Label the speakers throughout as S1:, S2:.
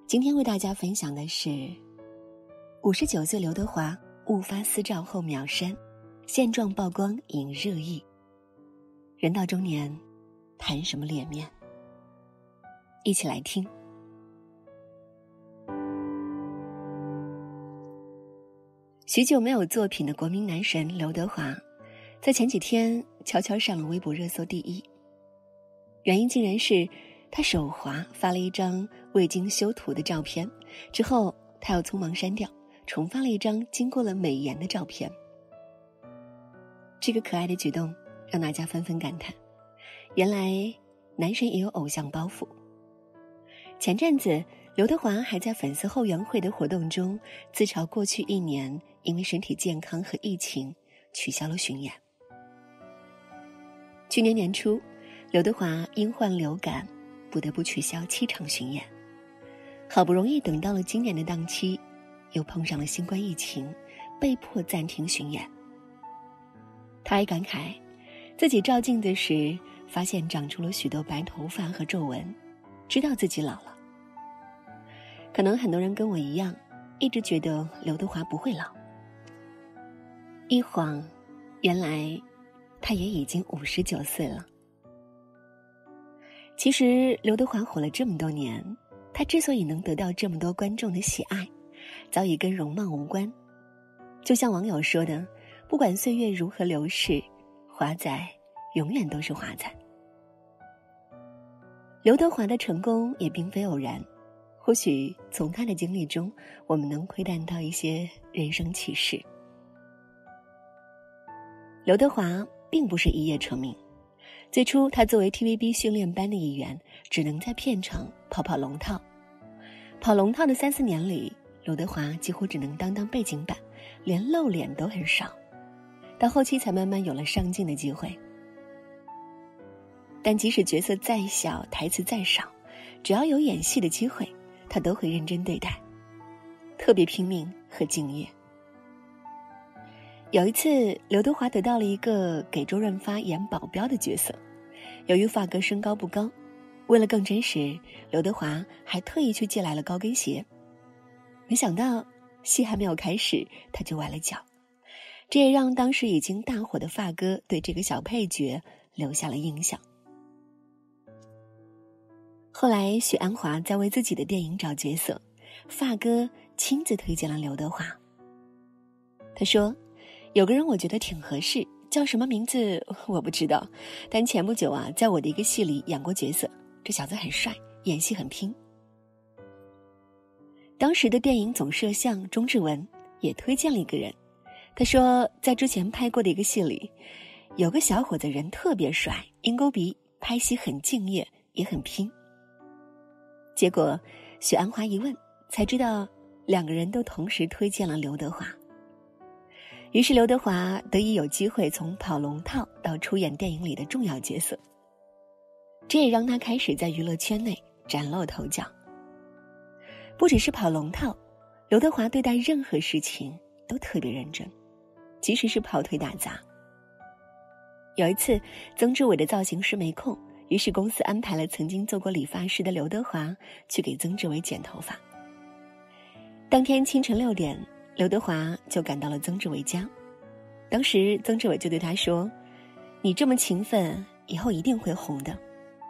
S1: 今天为大家分享的是59岁刘德华误发私照后秒删，现状曝光引热议。人到中年，谈什么脸面？一起来听。许久没有作品的国民男神刘德华，在前几天悄悄上了微博热搜第一。原因竟然是他手滑发了一张未经修图的照片，之后他又匆忙删掉，重发了一张经过了美颜的照片。这个可爱的举动让大家纷纷感叹，原来男神也有偶像包袱。前阵子刘德华还在粉丝后援会的活动中自嘲过去1年因为身体健康和疫情取消了巡演。去年年初，刘德华因患流感不得不取消7场巡演，好不容易等到了今年的档期，又碰上了新冠疫情，被迫暂停巡演。他还感慨，自己照镜子时发现长出了许多白头发和皱纹，知道自己老了。可能很多人跟我一样，一直觉得刘德华不会老。一晃，原来他也已经59岁了。其实刘德华火了这么多年，他之所以能得到这么多观众的喜爱，早已跟容貌无关。就像网友说的，不管岁月如何流逝，华仔永远都是华仔。刘德华的成功也并非偶然，或许从他的经历中，我们能窥探到一些人生启示。刘德华并不是一夜成名，最初他作为 TVB 训练班的一员，只能在片场跑龙套。跑龙套的3-4年里，刘德华几乎只能当背景板，连露脸都很少。到后期才慢慢有了上镜的机会。但即使角色再小，台词再少，只要有演戏的机会，他都会认真对待，特别拼命和敬业。有一次，刘德华得到了一个给周润发演保镖的角色，由于发哥身高不高，为了更真实，刘德华还特意去借来了高跟鞋。没想到戏还没有开始，他就崴了脚，这也让当时已经大火的发哥对这个小配角留下了印象。后来许鞍华在为自己的电影找角色，发哥亲自推荐了刘德华。他说，有个人我觉得挺合适，叫什么名字我不知道，但前不久在我的一个戏里演过角色，这小子很帅，演戏很拼。当时的电影总摄像钟志文也推荐了一个人，他说在之前拍过的一个戏里，有个小伙子人特别帅，鹰钩鼻，拍戏很敬业，也很拼。结果许鞍华一问才知道2个人都同时推荐了刘德华。于是刘德华得以有机会从跑龙套到出演电影里的重要角色，这也让他开始在娱乐圈内崭露头角。不只是跑龙套，刘德华对待任何事情都特别认真，即使是跑腿打杂。有一次曾志伟的造型师没空，于是公司安排了曾经做过理发师的刘德华去给曾志伟剪头发。当天清晨6点，刘德华就赶到了曾志伟家。当时曾志伟就对他说，你这么勤奋，以后一定会红的。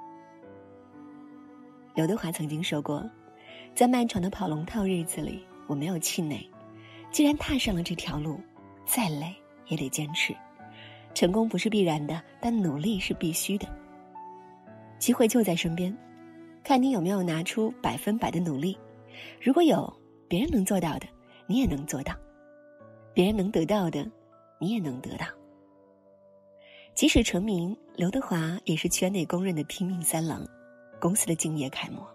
S1: 刘德华曾经说过，在漫长的跑龙套日子里，我没有气馁，既然踏上了这条路，再累也得坚持。成功不是必然的，但努力是必须的。机会就在身边，看你有没有拿出100%的努力。如果有，别人能做到的，你也能做到；别人能得到的，你也能得到。即使成名，刘德华也是圈内公认的拼命三郎，公司的敬业楷模。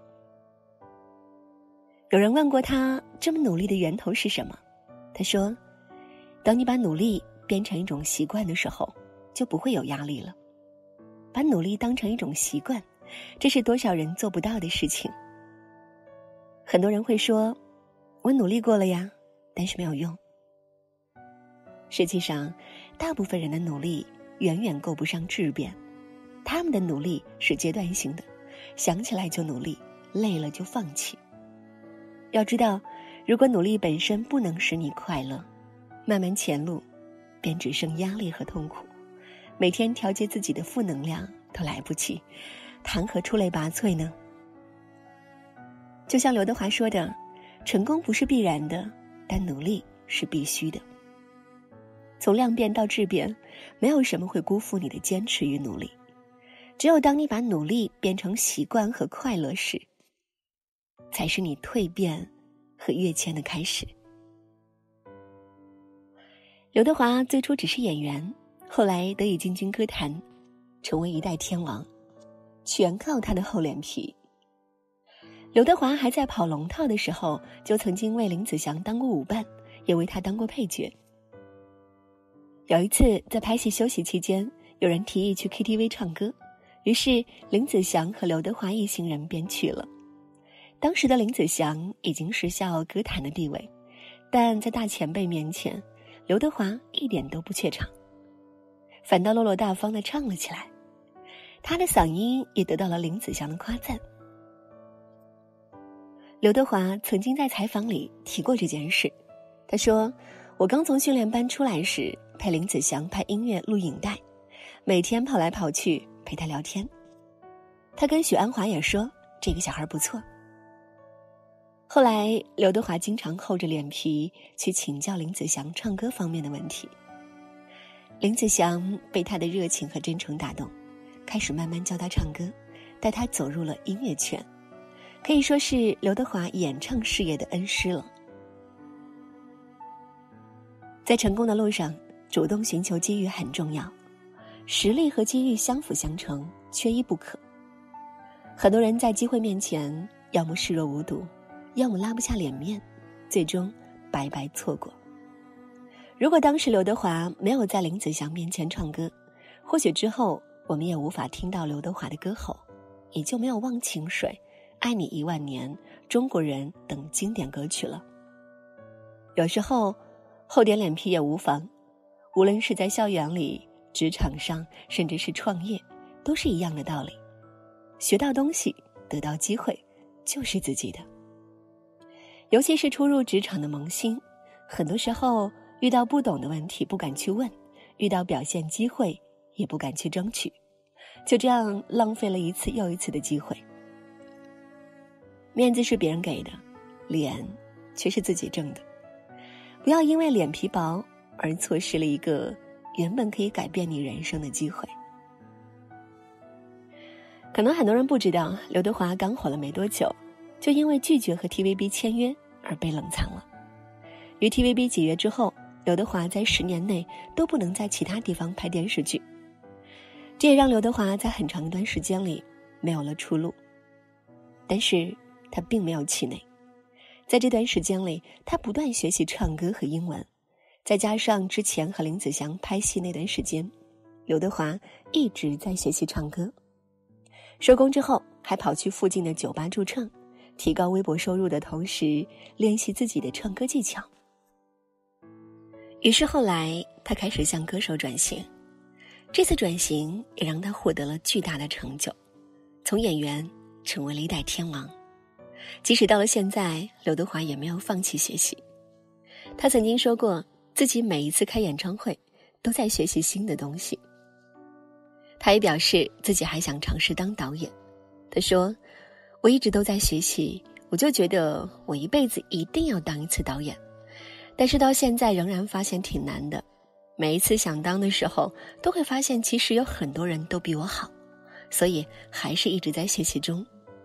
S1: 有人问过他这么努力的源头是什么，他说，当你把努力变成一种习惯的时候，就不会有压力了。把努力当成一种习惯，这是多少人做不到的事情。很多人会说，我努力过了呀，但是没有用。实际上，大部分人的努力远远够不上质变，他们的努力是阶段性的，想起来就努力，累了就放弃。 要知道，如果努力本身不能使你快乐，漫漫前路便只剩压力和痛苦。每天调节自己的负能量都来不及，谈何出类拔萃呢？就像刘德华说的，成功不是必然的，但努力是必须的。从量变到质变，没有什么会辜负你的坚持与努力。只有当你把努力变成习惯和快乐时，才是你蜕变和跃迁的开始。刘德华最初只是演员，后来得以进军歌坛，成为一代天王，全靠他的厚脸皮。刘德华还在跑龙套的时候，就曾经为林子祥当过舞伴，也为他当过配角。有一次在拍戏休息期间，有人提议去 KTV 唱歌，于是林子祥和刘德华一行人便去了。当时的林子祥已经是笑傲歌坛的地位，但在大前辈面前，刘德华一点都不怯场，反倒落落大方地唱了起来。他的嗓音也得到了林子祥的夸赞。刘德华曾经在采访里提过这件事，他说，我刚从训练班出来时，陪林子祥拍音乐录影带，每天跑来跑去陪他聊天。他跟许鞍华也说，这个小孩不错。后来刘德华经常厚着脸皮去请教林子祥唱歌方面的问题，林子祥被他的热情和真诚打动，开始慢慢教他唱歌，带他走入了音乐圈，可以说是刘德华演唱事业的恩师了。在成功的路上，主动寻求机遇很重要，实力和机遇相辅相成，缺一不可。很多人在机会面前，要么视若无睹，要么拉不下脸面，最终白白错过。如果当时刘德华没有在林子祥面前唱歌，或许之后我们也无法听到刘德华的歌喉，也就没有《忘情水》、《爱你10000年》、《中国人》等经典歌曲了。有时候厚点脸皮也无妨，无论是在校园里、职场上，甚至是创业，都是一样的道理。学到东西，得到机会，就是自己的。尤其是初入职场的萌新，很多时候遇到不懂的问题不敢去问，遇到表现机会也不敢去争取，就这样浪费了一次又一次的机会。面子是别人给的，脸却是自己挣的。不要因为脸皮薄而错失了一个原本可以改变你人生的机会。可能很多人不知道，刘德华刚火了没多久，就因为拒绝和 TVB 签约而被冷藏了。与 TVB 解约之后，刘德华在10年内都不能在其他地方拍电视剧，这也让刘德华在很长一段时间里没有了出路。但是他并没有气馁，在这段时间里，他不断学习唱歌和英文，再加上之前和林子祥拍戏那段时间，刘德华一直在学习唱歌。收工之后还跑去附近的酒吧驻唱，提高微薄收入的同时练习自己的唱歌技巧。于是后来他开始向歌手转型，这次转型也让他获得了巨大的成就，从演员成为了一代天王。即使到了现在，刘德华也没有放弃学习。他曾经说过，自己每一次开演唱会都在学习新的东西。他也表示自己还想尝试当导演。他说，我一直都在学习，我就觉得我一辈子一定要当一次导演，但是到现在仍然发现挺难的。每一次想当的时候，都会发现其实有很多人都比我好，所以还是一直在学习中。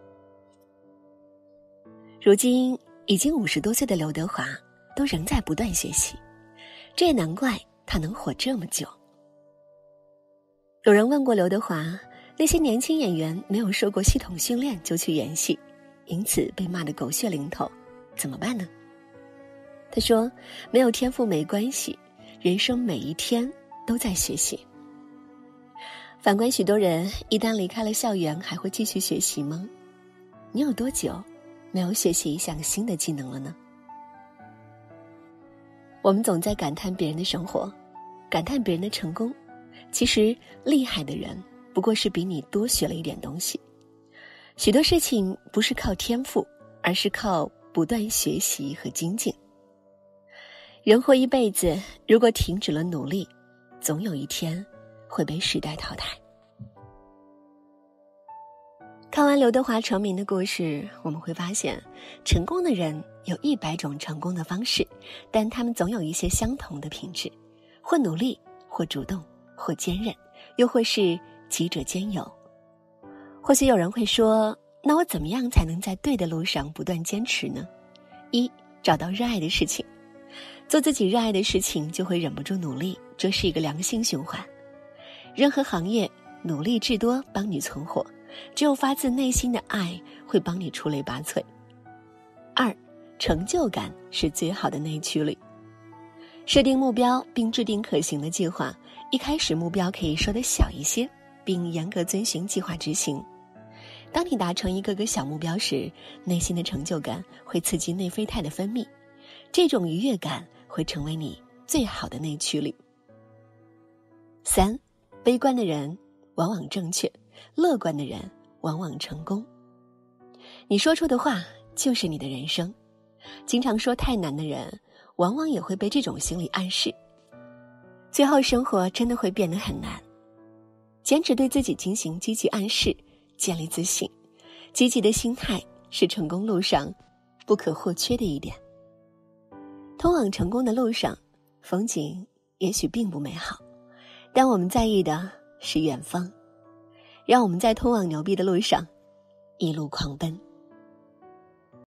S1: 如今已经50多岁的刘德华都仍在不断学习，这也难怪他能火这么久。有人问过刘德华，那些年轻演员没有受过系统训练就去演戏，因此被骂得狗血淋头，怎么办呢？他说，没有天赋没关系，人生每一天都在学习。反观许多人，一旦离开了校园，还会继续学习吗？你有多久没有学习一项新的技能了呢？我们总在感叹别人的生活，感叹别人的成功，其实厉害的人不过是比你多学了一点东西。许多事情不是靠天赋，而是靠不断学习和精进。人活一辈子，如果停止了努力，总有一天会被时代淘汰。看完刘德华成名的故事，我们会发现，成功的人有100种成功的方式，但他们总有一些相同的品质，或努力，或主动，或坚韧，又或是几者兼有。或许有人会说，那我怎么样才能在对的路上不断坚持呢？1. 找到热爱的事情。做自己热爱的事情，就会忍不住努力，这是一个良性循环。任何行业，努力至多帮你存活，只有发自内心的爱会帮你出类拔萃。2. 成就感是最好的内驱力。设定目标并制定可行的计划，一开始目标可以设得小一些，并严格遵循计划执行。当你达成一个个小目标时，内心的成就感会刺激内啡肽的分泌，这种愉悦感会成为你最好的内驱力。3. 悲观的人往往正确，乐观的人往往成功。你说出的话就是你的人生。经常说太难的人，往往也会被这种心理暗示，最后生活真的会变得很难。坚持对自己进行积极暗示，建立自信，积极的心态是成功路上不可或缺的一点。通往成功的路上，风景也许并不美好，但我们在意的是远方。让我们在通往牛逼的路上一路狂奔。